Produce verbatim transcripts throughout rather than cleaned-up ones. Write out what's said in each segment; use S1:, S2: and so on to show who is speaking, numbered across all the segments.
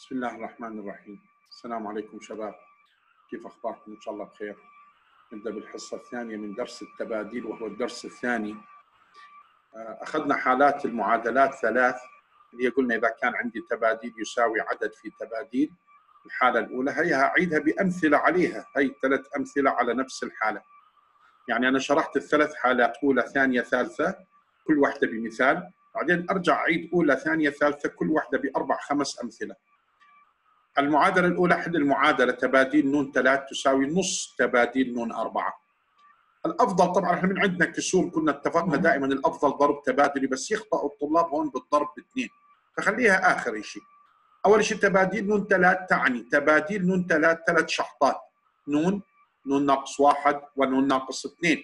S1: بسم الله الرحمن الرحيم. السلام عليكم شباب، كيف أخباركم؟ إن شاء الله بخير. نبدأ بالحصة الثانية من درس التباديل وهو الدرس الثاني. أخذنا حالات المعادلات ثلاث اللي هي قلنا إذا كان عندي تباديل يساوي عدد في تباديل. الحالة الأولى هي أعيدها بأمثلة عليها، هي ثلاث أمثلة على نفس الحالة. يعني أنا شرحت الثلاث حالات، أولى ثانية ثالثة، كل واحدة بمثال، بعدين أرجع أعيد أولى ثانية ثالثة كل واحدة بأربع خمس أمثلة. المعادلة الأولى حل المعادلة تباديل نون ثلاث تساوي نص تباديل نون أربعة. الأفضل طبعا احنا من عندنا كسور كنا اتفقنا دائما الأفضل ضرب تبادلي، بس يخطأ الطلاب هون بالضرب باثنين، فخليها آخر شيء. أول شيء تباديل نون ثلاث تعني تباديل نون ثلاث ثلاث شحطات، نون نون ناقص واحد ونون ناقص اثنين.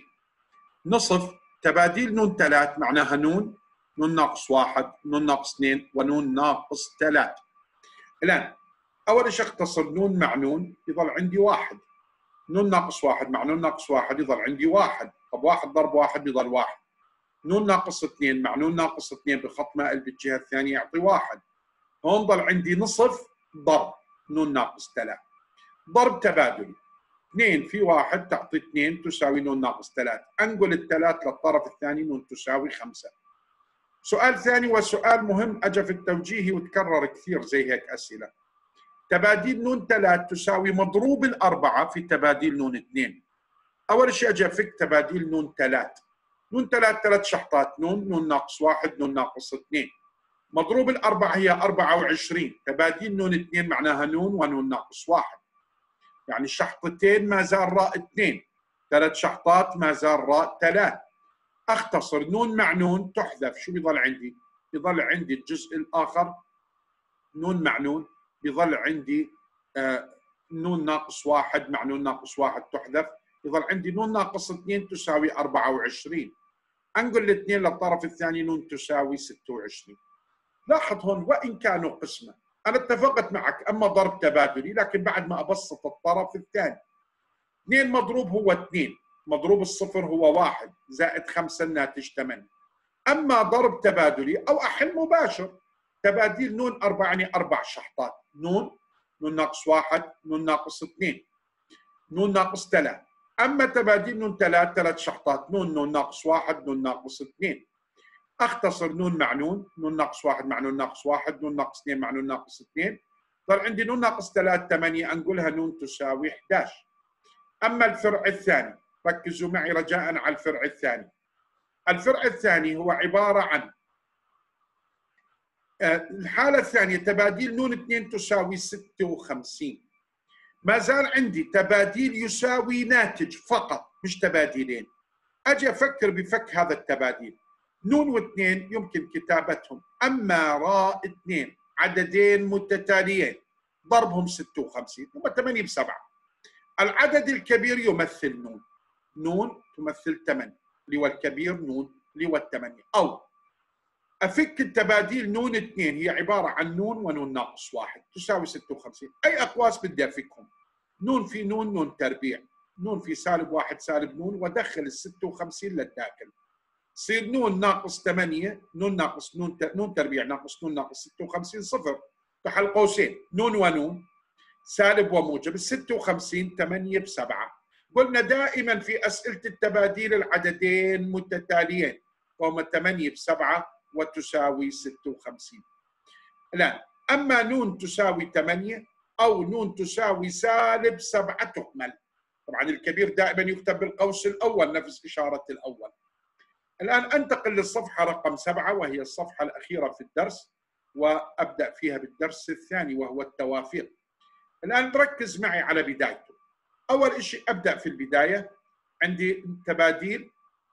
S1: نصف تباديل نون ثلاث معناها نون نون ناقص واحد نون ناقص اثنين ونون ناقص ثلاث. الآن أول شيء اختصر نون مع نون يظل عندي واحد، نون ناقص واحد مع نون ناقص واحد يظل عندي واحد، طب واحد ضرب واحد يظل واحد. نون ناقص اثنين مع نون ناقص اثنين بخط مائل بالجهة الثانية يعطي واحد. هون ضل عندي نصف ضرب نون ناقص ثلاث. ضرب تبادلي، اثنين في واحد تعطي اثنين تساوي نون ناقص ثلاث، أنقل الثلاث للطرف الثاني نون تساوي خمسة. سؤال ثاني وسؤال مهم أجا في التوجيه وتكرر كثير زي هيك أسئلة. تباديل نون ثلاث تساوي مضروب الأربعة في تباديل نون اثنين. أول شيء أجي أفك تباديل نون ثلاث. نون ثلاث ثلاث شحطات، نون نون ناقص واحد نون ناقص اثنين. مضروب الأربعة هي أربعة وعشرين، تباديل نون اثنين معناها نون ونون ناقص واحد. يعني شحطتين ما زال راء اثنين، ثلاث شحطات ما زال راء ثلاث. أختصر نون مع نون تحذف، شو بيظل عندي؟ بيظل عندي الجزء الآخر نون مع نون، بيظل عندي آه نون ناقص واحد مع نون ناقص واحد تحذف، يظل عندي نون ناقص اثنين تساوي أربعة وعشرين. أنقل الاثنين للطرف الثاني نون تساوي ستة وعشرين. لاحظ هون وإن كانوا قسمة، أنا اتفقت معك أما ضرب تبادلي لكن بعد ما أبسط الطرف الثاني. اثنين مضروب هو اثنين، مضروب الصفر هو واحد، زائد خمسة الناتج ثمانية. أما ضرب تبادلي أو أحل مباشر، تباديل نون أربعة يعني أربع شحطات، نون نون ناقص واحد نون ناقص اثنين نون ناقص ثلاث. أما تباديل نون ثلاث ثلاث شحطات، نون نون ناقص واحد نون ناقص اثنين. أختصر نون مع نون، نون ناقص واحد مع نون ناقص واحد نون ناقص اثنين مع نون ناقص اثنين. ضل عندي نون ناقص ثلاث ثمانية، أنقلها نون تساوي أحد عشر. أما الفرع الثاني، ركزوا معي رجاء على الفرع الثاني. الفرع الثاني هو عبارة عن الحالة الثانية تباديل نون اثنين تساوي ستة وخمسين. ما زال عندي تباديل يساوي ناتج فقط مش تباديلين. أجي أفكر بفك هذا التباديل. نون واثنين يمكن كتابتهم، أما راء اثنين عددين متتاليين ضربهم ستة وخمسين هم ثمانية بسبعة. العدد الكبير يمثل نون، نون تمثل ثمانية اللي هو الكبير، نون اللي هو الثمانية. أو أفك التباديل نون اثنين هي عبارة عن نون ونون ناقص واحد تساوي ستة وخمسين. أي أقواس بدي أفكهم؟ نون في نون نون تربيع، نون في سالب واحد سالب نون، ودخل ال ستة وخمسين للداخل. صير نون ناقص ثمانية نون ناقص نون نون تربيع ناقص نون ناقص ستة وخمسين صفر، تحت قوسين نون ونون سالب وموجب. ال ستة وخمسين ثمانية بسبعة. قلنا دائما في أسئلة التباديل العددين متتاليين، وهم ثمانية بسبعة وتساوي ستة وخمسين. الآن أما نون تساوي ثمانية أو نون تساوي سالب سبعة تهمل. طبعا الكبير دائما يكتب بالقوس الأول نفس إشارة الأول. الآن أنتقل للصفحة رقم سبعة وهي الصفحة الأخيرة في الدرس، وأبدأ فيها بالدرس الثاني وهو التوافيق. الآن ركز معي على بدايته. أول شيء أبدأ في البداية، عندي تباديل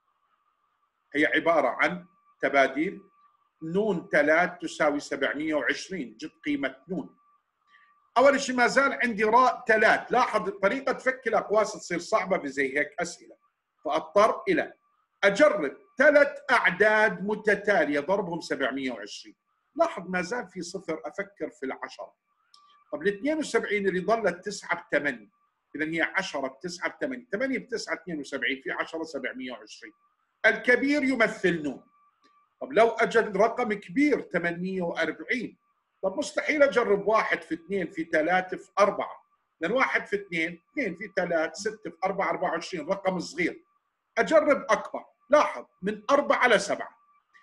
S1: هي عبارة عن تباديل نون ثلاث تساوي سبعمئة وعشرين، جد قيمة نون. أول شيء ما زال عندي راء ثلاث. لاحظ طريقة فك الأقواس تصير صعبة بزي هيك أسئلة، فأضطر إلى أجرب ثلاث أعداد متتالية ضربهم سبعمئة وعشرين. لاحظ ما زال في صفر، أفكر في العشرة. طب ال اثنين وسبعين اللي ظلت تسعة بثمانية، إذا هي عشرة بتسعة بثمانية، ثمانية بتسعة اثنين وسبعين، في عشرة سبعمئة وعشرين. الكبير يمثل نون. طب لو أجد رقم كبير ثمانمئة وأربعين، طب مستحيل اجرب واحد في اثنين في ثلاثة في أربعة، لأن واحد في اثنين، اثنين في ثلاثة، ستة في أربعة، أربعة وعشرين، رقم صغير. أجرب أكبر، لاحظ من أربعة لسبعة،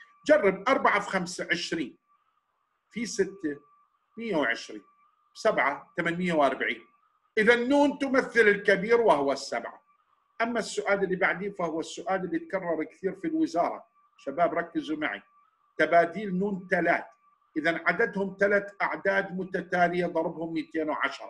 S1: جرب أربعة في خمسة عشرين، في ستة مئة وعشرين، سبعة ثمانمئة وأربعين. إذا النون تمثل الكبير وهو السبعة. أما السؤال اللي بعديه فهو السؤال اللي تكرر كثير في الوزارة، شباب ركزوا معي. تباديل نون ثلاث، إذا عددهم ثلاث أعداد متتالية ضربهم مئتين وعشرة.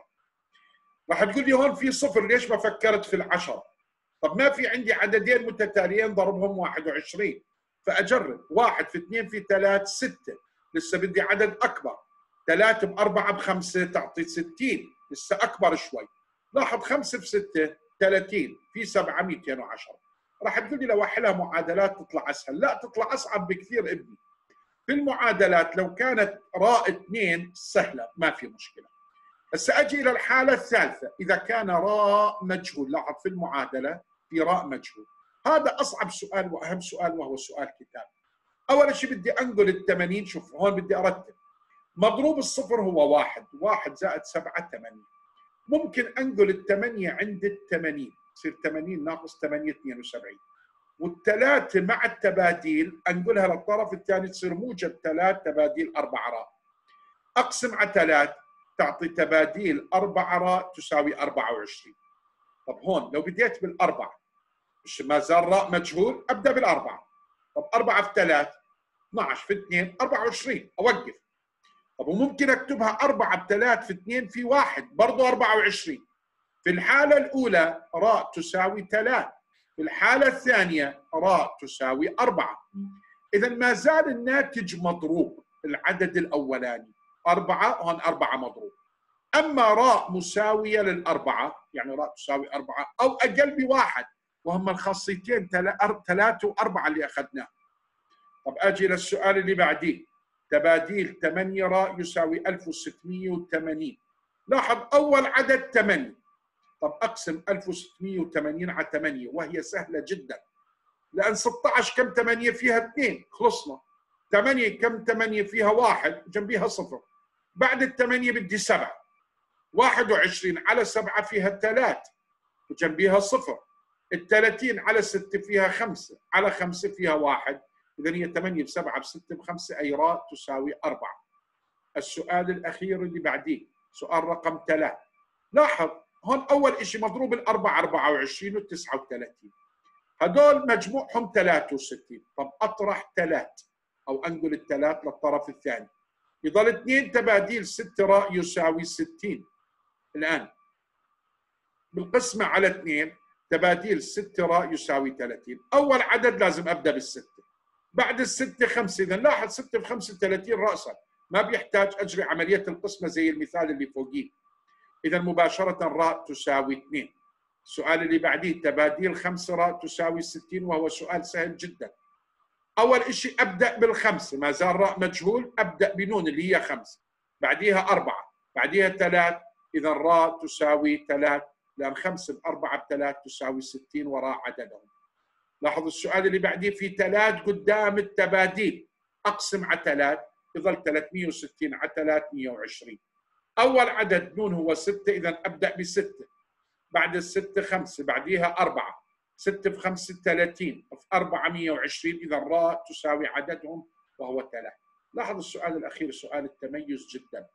S1: راح تقول لي هون في صفر، ليش ما فكرت في العشرة؟ طب ما في عندي عددين متتاليين ضربهم واحد وعشرين، فأجرب واحد في اثنين في ثلاث ستة، لسه بدي عدد أكبر. ثلاثة بأربعة بخمسة تعطي ستين، لسه أكبر شوي. لاحظ خمسة في ستة ثلاثين، في سبعة مئتين وعشرة. راح تقول لي لو أحلها معادلات تطلع أسهل، لا تطلع أصعب بكثير ابني. في المعادلات لو كانت راء اثنين سهلة ما في مشكلة. بس أجي إلى الحالة الثالثة، إذا كان راء مجهول. لاحظ في المعادلة في راء مجهول، هذا أصعب سؤال وأهم سؤال وهو سؤال كتاب. أول شيء بدي أنقل الثمانين، شوف هون بدي أرتب. مضروب الصفر هو واحد، واحد زائد سبعة ثمانية. ممكن أنقل الثمانية عند الثمانين، تصير ثمانين ناقص ثمانية اثنين وسبعين. والثلاثة مع التباديل أنقلها للطرف الثاني تصير موجب ثلاث تباديل أربعة راء. أقسم على ثلاث تعطي تباديل أربعة راء تساوي أربعة وعشرين. طب هون لو بديت بالأربعة مش ما زال راء مجهول، أبدأ بالأربعة. طب أربعة في ثلاث اثني عشر، في اثنين أربعة وعشرين، أوقف. طب وممكن أكتبها أربعة بثلاث في اثنين في واحد، برضو أربعة وعشرين. في الحالة الأولى راء تساوي ثلاث، في الحالة الثانية راء تساوي أربعة. إذا ما زال الناتج مضروب، العدد الأولاني أربعة، هون أربعة مضروب. أما راء مساوية للأربعة، يعني راء تساوي أربعة أو أقل بواحد، وهم الخاصيتين ثلاثة وأربعة اللي أخذناه. طب أجي للسؤال اللي بعديه، تباديل ثمانية راء يساوي ألف وستمئة وثمانين. لاحظ أول عدد ثمانية. طب أقسم ألف وستمئة وثمانين على ثمانية، وهي سهلة جدا، لأن ستة عشر كم ثمانية فيها اثنين، خلصنا. ثمانية كم ثمانية فيها واحد، جنبيها صفر. بعد الثمانية بدي سبعة. واحد وعشرين على سبعة فيها ثلاث وجنبيها صفر. الثلاثين على ستة فيها خمسة، على خمسة فيها واحد. إذا هي ثمانية بسبعة بستة بخمسة، أي راء تساوي أربعة. السؤال الأخير اللي بعديه سؤال رقم ثلاث. لاحظ هون أول شيء مضروب الأربعة أربعة وعشرين والتسعة وثلاثين، هدول مجموعهم ثلاثة وستين. طب أطرح ثلاث أو أنقل الثلاث للطرف الثاني، يضل اثنين تباديل ستة راء يساوي ستين. الآن بالقسمة على اثنين تباديل ستة راء يساوي ثلاثين. أول عدد لازم أبدأ بالستة، بعد الستة خمسة. إذا لاحظ ستة في خمسة ثلاثين رأسا، ما بيحتاج أجري عملية القسمة زي المثال اللي فوقيه. إذا مباشرة راء تساوي اثنين. السؤال اللي بعديه تباديل خمسة راء تساوي ستين، وهو سؤال سهل جدا. أول شيء أبدأ بالخمسة، ما زال راء مجهول، أبدأ بنون اللي هي خمسة، بعديها أربعة، بعديها ثلاث. إذا راء تساوي ثلاث، لأن خمسة بأربعة بثلاث تساوي ستين وراء عددهم. لاحظوا السؤال اللي بعديه في ثلاث قدام التباديل، أقسم على ثلاث يظل ثلاثمئة وستين على ثلاثمئة وعشرين. أول عدد نون هو ستة، إذا أبدأ بستة، بعد الستة خمسة، بعديها أربعة، ستة في خمسة ثلاثين، في أربعة مئة وعشرين. إذا راء تساوي عددهم وهو ثلاث. لاحظ السؤال الأخير سؤال التميز جدا.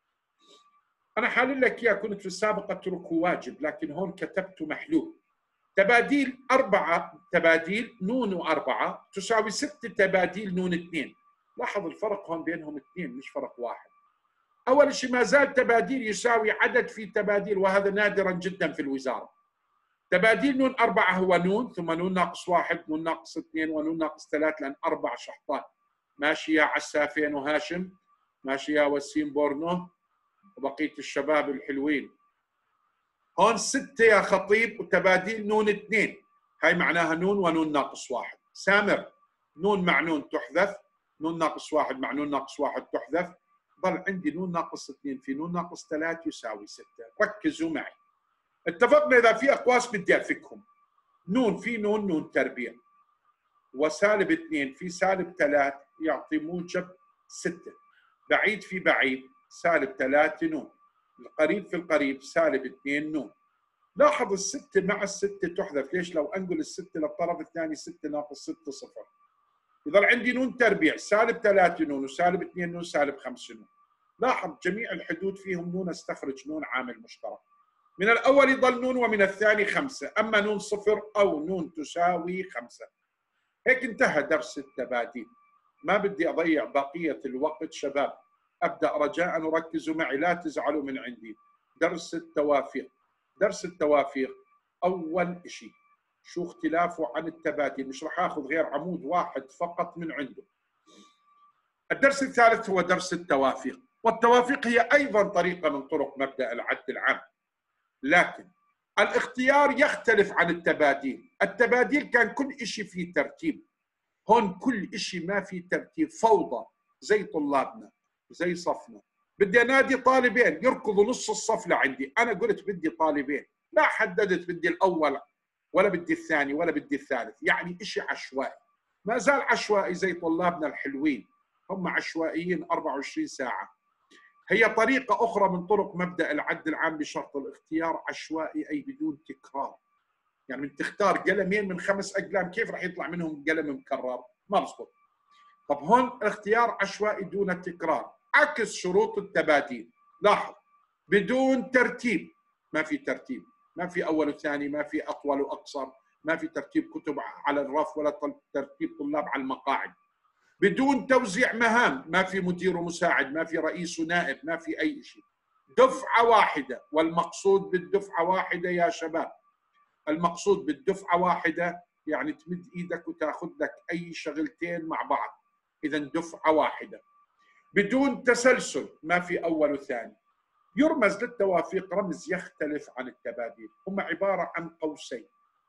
S1: أنا حالل لك إياه، كنت في السابق أتركه واجب، لكن هون كتبته محلول. تباديل أربعة، تباديل نون وأربعة تساوي ست تباديل نون اثنين. لاحظ الفرق هون بينهم اثنين مش فرق واحد. أول شيء ما زال تباديل يساوي عدد في تباديل، وهذا نادرا جدا في الوزارة. تباديل نون أربعة هو نون ثم نون ناقص واحد، نون ناقص اثنين، ونون ناقص ثلاث، لأن أربع شحطات. ماشي يا عسافين وهاشم، ماشي يا وسيم بورنو وبقية الشباب الحلوين. هون ستة يا خطيب، وتباديل نون اثنين، هاي معناها نون ونون ناقص واحد. سامر نون مع نون تحذف، نون ناقص واحد مع نون ناقص واحد تحذف، ضل عندي نون ناقص اثنين في نون ناقص ثلاث يساوي ستة. ركزوا معي، اتفقنا إذا في أقواس بدي أفكهم. نون في نون نون تربيع، وسالب اثنين في سالب ثلاث يعطي موجب ستة. بعيد في بعيد سالب ثلاثة نون، القريب في القريب سالب اثنين نون. لاحظ الستة مع الستة تحذف، ليش؟ لو أنقل الستة للطرف الثاني ستة ناقص ستة صفر، يظل عندي نون تربيع سالب ثلاثة نون وسالب اثنين نون سالب خمسة نون. لاحظ جميع الحدود فيهم نون، استخرج نون عامل مشترك. من الأول يظل نون ومن الثاني خمسة، أما نون صفر أو نون تساوي خمسة. هيك انتهى درس التباديل. ما بدي أضيع بقية الوقت شباب، أبدأ رجاء وركزوا معي لا تزعلوا من عندي. درس التوافيق. درس التوافيق أول شيء شو اختلافه عن التباديل؟ مش راح آخذ غير عمود واحد فقط من عنده. الدرس الثالث هو درس التوافيق، والتوافيق هي أيضا طريقة من طرق مبدأ العد العام، لكن الاختيار يختلف عن التباديل. التباديل كان كل شيء فيه ترتيب، هون كل شيء ما في ترتيب، فوضى، زي طلابنا زي صفنا. بدي انادي طالبين يركضوا نص الصف لعندي، انا قلت بدي طالبين، لا حددت بدي الاول ولا بدي الثاني ولا بدي الثالث، يعني شيء عشوائي، ما زال عشوائي زي طلابنا الحلوين، هم عشوائيين أربعة وعشرين ساعة. هي طريقة أخرى من طرق مبدأ العد العام بشرط الاختيار عشوائي، أي بدون تكرار. يعني من تختار قلمين من خمس أقلام كيف راح يطلع منهم قلم مكرر؟ ما بزبط. طب هون الاختيار عشوائي دون تكرار، عكس شروط التباديل. لاحظ بدون ترتيب، ما في ترتيب، ما في أول وثاني، ما في أطول وأقصر، ما في ترتيب كتب على الرف ولا ترتيب طلاب على المقاعد. بدون توزيع مهام، ما في مدير ومساعد، ما في رئيس ونائب، ما في أي شيء. دفعة واحدة، والمقصود بالدفعة واحدة يا شباب، المقصود بالدفعة واحدة يعني تمد إيدك وتاخذ لك أي شغلتين مع بعض، إذا دفعة واحدة. بدون تسلسل، ما في أول وثاني. يرمز للتوافيق رمز يختلف عن التباديل، هم عبارة عن قوسين،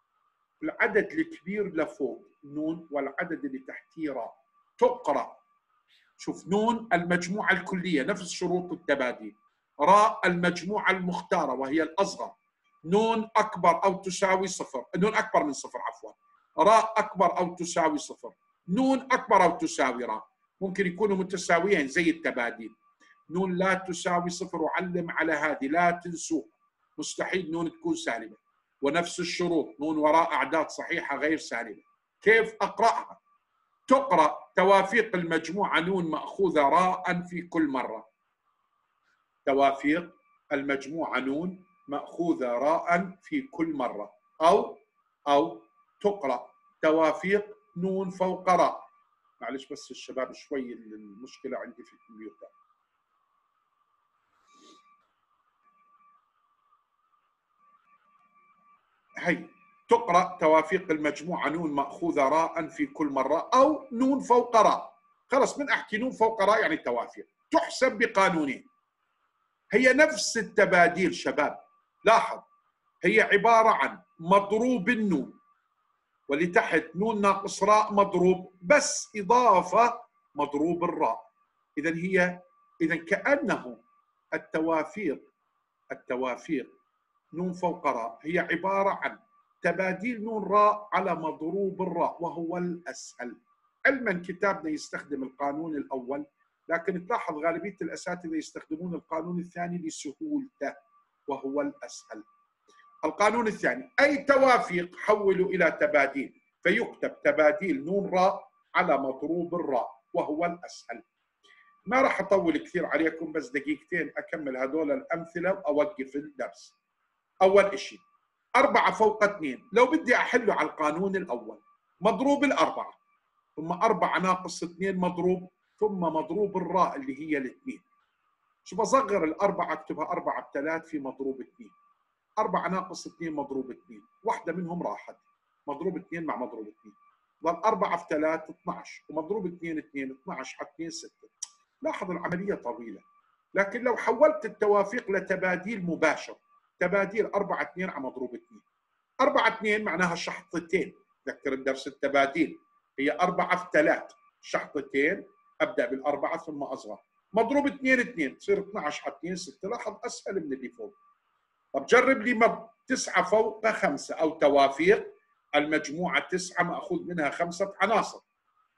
S1: العدد الكبير لفوق نون والعدد اللي تحتيه راء. تقرأ، شوف نون المجموعة الكلية نفس شروط التباديل، راء المجموعة المختارة وهي الأصغر، نون أكبر أو تساوي صفر، نون أكبر من صفر عفوا، راء أكبر أو تساوي صفر، نون أكبر أو تساوي راء، ممكن يكونوا متساويين زي التباديل. نون لا تساوي صفر، وعلم على هذه لا تنسوه، مستحيل نون تكون سالبة، ونفس الشروط نون وراء أعداد صحيحة غير سالبة. كيف أقرأها؟ تقرأ توافيق المجموعة نون مأخوذة راء في كل مرة، توافيق المجموعة نون مأخوذة راء في كل مرة، أو أو تقرأ توافيق نون فوق راء. معلش بس الشباب شوي المشكلة عندي في الكمبيوتر. هي تقرأ توافيق المجموعة نون مأخوذة راء في كل مرة، أو نون فوق راء. خلص من أحكي نون فوق راء يعني توافيق، تحسب بقانونين. هي نفس التباديل شباب، لاحظ هي عبارة عن مضروب النون واللي تحت نون ناقص راء مضروب، بس إضافة مضروب الراء. إذا هي إذا كأنه التوافيق التوافيق نون فوق راء هي عبارة عن تباديل نون راء على مضروب الراء، وهو الأسهل. علما كتابنا يستخدم القانون الأول، لكن تلاحظ غالبية الأساتذة يستخدمون القانون الثاني لسهولته وهو الأسهل. القانون الثاني أي توافيق حولوا إلى تباديل، فيكتب تباديل نون راء على مضروب الراء وهو الأسهل. ما راح أطول كثير عليكم، بس دقيقتين أكمل هذول الأمثلة وأوقف الدرس. أول شيء أربعة فوق اثنين، لو بدي أحله على القانون الأول مضروب الأربعة ثم أربعة ناقص اثنين مضروب ثم مضروب الراء اللي هي الاثنين. شو بصغر الأربعة أكتبها أربعة بثلاث في مضروب اثنين، أربعة ناقص اثنين مضروب اثنين، واحدة منهم راحت، مضروب اثنين مع مضروب اثنين، ضل أربعة في ثلاث اثنعش، ومضروب اثنين اثنين، اثنعش على اثنين ستة. لاحظ العملية طويلة، لكن لو حولت التوافيق لتباديل مباشر، تباديل أربعة اثنين على مضروب اثنين، أربعة اثنين معناها شحطتين، ذكر الدرس التباديل هي أربعة في ثلاث شحطتين، أبدأ بالأربعة ثم أصغر، مضروب اثنين اثنين تصير اثنعش على اثنين ستة. لاحظ أسهل من اللي فوق. طب جرب لي مض تسعة فوق خمسة، أو توافيق المجموعة تسعة مأخوذ منها خمسة عناصر،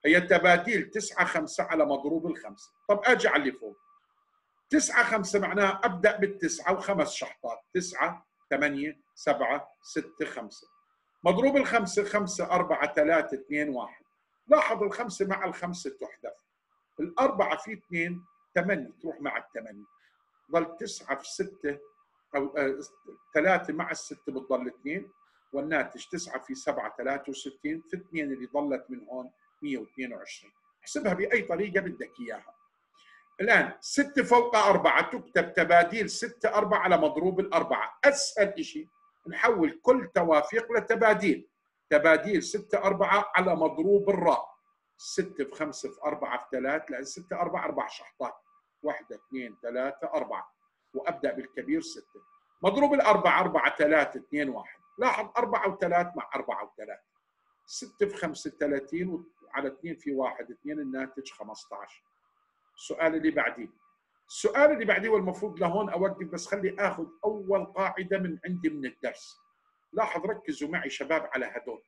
S1: هي تباديل تسعة خمسة على مضروب الخمسة. طب أجي على اللي فوق، تسعة خمسة معناها أبدأ بالتسعة وخمس شحطات، تسعة ثمانية سبعة ستة خمسة، مضروب الخمسة خمسة أربعة ثلاثة اثنين واحد. لاحظ الخمسة مع الخمسة تحذف، الأربعة في اثنين ثمانية تروح مع الثمانية، ظل تسعة في ستة أو آه ثلاثة مع الستة بتضل اثنين، والناتج تسعة في سبعة ثلاثة وستين، في اثنين اللي ضلت من هون مئة واثنين وعشرين. احسبها بأي طريقة بدك إياها. الآن ستة فوق أربعة تكتب تباديل ستة أربعة على مضروب الأربعة. أسهل شيء نحول كل توافيق لتباديل. تباديل ستة أربعة على مضروب الراء، ستة في خمسة في أربعة في ثلاثة، لأن ستة أربعة أربع شحطات، واحدة اثنين ثلاثة أربعة، وأبدأ بالكبير ستة. مضروب الأربعة أربعة ثلاثة اثنين واحد. لاحظ أربعة وثلاث مع أربعة وثلاث، ستة في خمسة ثلاثين وعلى اثنين في واحد اثنين، الناتج خمسة عشر. السؤال اللي بعديه، السؤال اللي بعديه والمفروض لهون أوقف، بس خلي آخذ أول قاعدة من عندي من الدرس. لاحظ ركزوا معي شباب على هدول.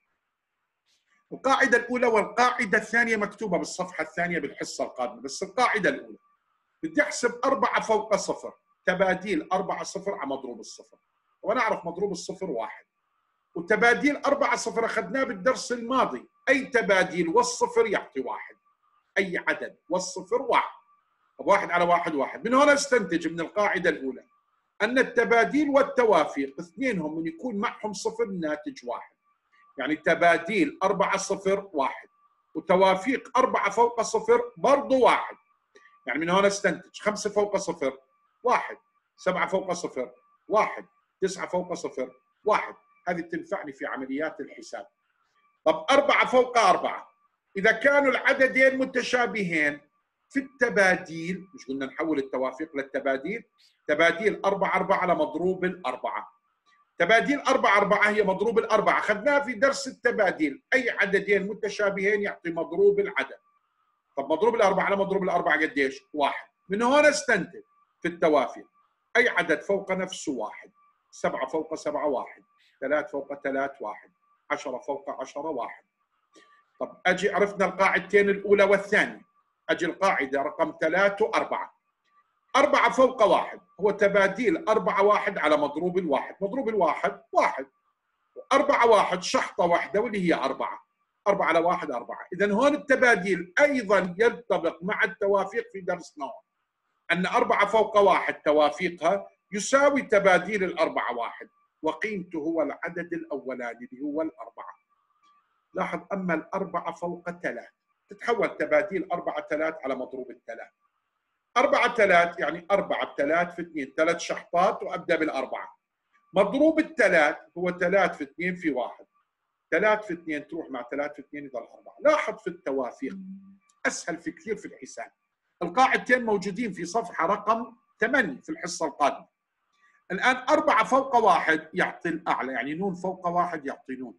S1: القاعدة الأولى والقاعدة الثانية مكتوبة بالصفحة الثانية بالحصة القادمة، بس القاعدة الأولى بدي أحسب أربعة فوق صفر، تباديل أربعة صفر على مضروب الصفر، وأنا أعرف مضروب الصفر واحد، وتباديل أربعة صفر أخذناه بالدرس الماضي، أي تباديل والصفر يعطي واحد، أي عدد والصفر واحد. طب واحد على واحد واحد. من هنا استنتج من القاعدة الأولى أن التباديل والتوافيق اثنينهم من يكون معهم صفر الناتج واحد. يعني تباديل أربعة صفر واحد، وتوافيق أربعة فوق صفر برضو واحد. يعني من هنا استنتج خمسة فوق صفر واحد، سبعة فوق صفر واحد، تسعة فوق صفر واحد. هذه تنفعني في عمليات الحساب. طب أربعة فوق أربعة، إذا كانوا العددين متشابهين في التباديل، مش قلنا نحول التوافيق للتباديل؟ تباديل أربعة أربعة على مضروب الأربعة. تباديل أربعة أربعة هي مضروب الأربعة، أخذناها في درس التباديل، أي عددين متشابهين يعطي مضروب العدد. طب مضروب الأربعة على مضروب الأربعة قديش؟ واحد. من هون استنتج في التوافيق أي عدد فوق نفسه واحد، سبعة فوق سبعة واحد، ثلاث فوق ثلاث واحد، عشرة فوق عشرة واحد. طب أجي عرفنا القاعدتين الأولى والثانية، أجي القاعدة رقم ثلاثة وأربعة. أربعة فوق واحد هو تباديل أربعة واحد على مضروب الواحد، مضروب الواحد واحد، أربعة واحد شحطة واحدة واللي هي أربعة، أربعة على واحد أربعة. إذا هون التباديل أيضا ينطبق مع التوافيق في درسنا أن أربعة فوق واحد توافيقها يساوي تباديل الأربعة واحد، وقيمته هو العدد الأولاني اللي هو الأربعة. لاحظ أما الأربعة فوق ثلاث تتحول تباديل أربعة ثلاث على مضروب الثلاث. أربعة ثلاث يعني أربعة ثلاث في اثنين، ثلاث شحطات وأبدأ بالأربعة. مضروب الثلاث هو ثلاث في اثنين في واحد، ثلاث في اثنين تروح مع ثلاث في اثنين يضل أربعة. لاحظ في التوافيق أسهل في كثير في الحساب. القاعدتين موجودين في صفحة رقم ثمانية في الحصة القادمة. الآن أربعة فوق واحد يعطي الأعلى، يعني نون فوق واحد يعطي نون،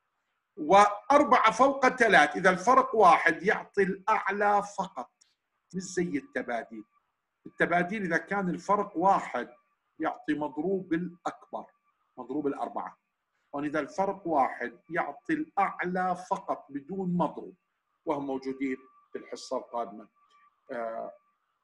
S1: وأربعة فوق ثلاث إذا الفرق واحد يعطي الأعلى فقط، مش زي التباديل. التباديل إذا كان الفرق واحد يعطي مضروب الأكبر، مضروب الأربعة، وإذا الفرق واحد يعطي الأعلى فقط بدون مضروب، وهم موجودين في الحصة القادمة. آه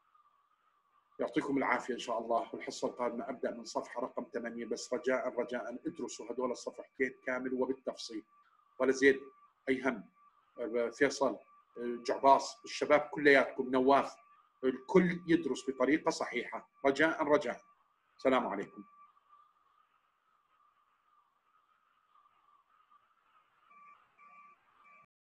S1: يعطيكم العافية إن شاء الله. والحصة القادمة أبدأ من صفحة رقم ثمانية، بس رجاء رجاء ادرسوا هذول الصفحتين كامل وبالتفصيل، ولا زيد أي هم. فيصل، جعباص، الشباب كلياتكم، نواف، الكل يدرس بطريقة صحيحة رجاء رجاء. السلام عليكم.